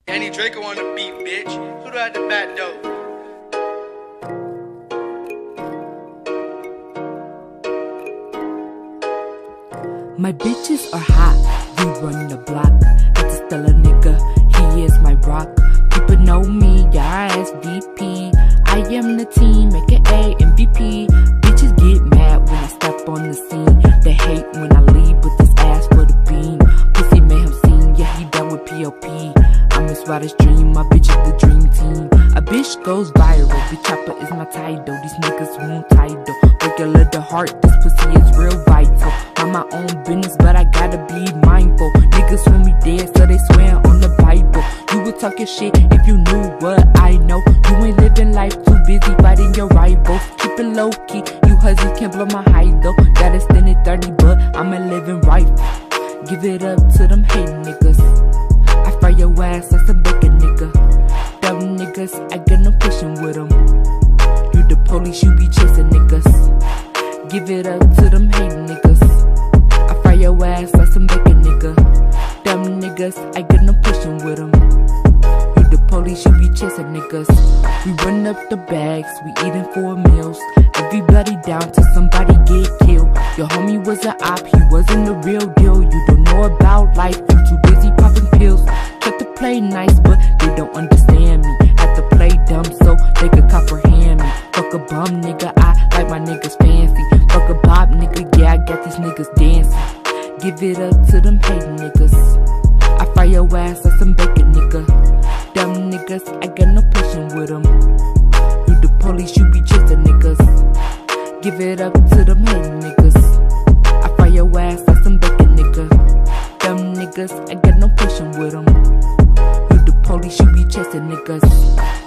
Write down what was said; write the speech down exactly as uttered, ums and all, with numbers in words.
Danny Draco on the beat, bitch. Who do I at the back door? My bitches are hot, we run the block. That's a stellar nigga, he is my rock. People know me, yeah, I S V P. I am the team, aka M V P. Bitches get mad when I step on the scene. They hate when I leave with this ass for the beam. Pussy made him sing, yeah, he done with P L P. I'm his wildest dream, my bitch is the dream team. A bitch goes viral, bitch chopper is my title. These niggas won't title. Break your little heart, this pussy is real vital. Mind my own business, but I gotta be mindful. Niggas want me dead, so they swear on the Bible. You would talk your shit if you knew what I know. You ain't living life, too busy fighting your rivals. Keep it low key, you hussies can't blow my high though. Got extended thirty, but I'm a living rifle. Give it up to them hating niggas. I fry your ass like some bacon, nigga. Dumb niggas, I got no pushing with them. You the police, you be chasing niggas. Give it up to them hating niggas. I fry your ass like some bacon, nigga. Dumb niggas, I got no pushing with them. You the police, you be chasing niggas. We run up the bags, we eating four meals. Everybody down till somebody get killed. Your homie was an op, he wasn't the real deal. You don't know about life, you too busy popping pills. Try to play nice, but they don't understand me. Had to play dumb so they could comprehend me. Fuck a bum nigga, I like my niggas fancy. Fuck a pop nigga, yeah, I got these niggas dancing. Give it up to them hating niggas. I fry your ass like some bacon, nigga. Dumb niggas, I got no pushing with them. You the police, you be chasing niggas. Give it up to them hating niggas. I fry your ass like some bacon, nigga. Dumb niggas, I got no pushing with them. You the police, you be chasing niggas.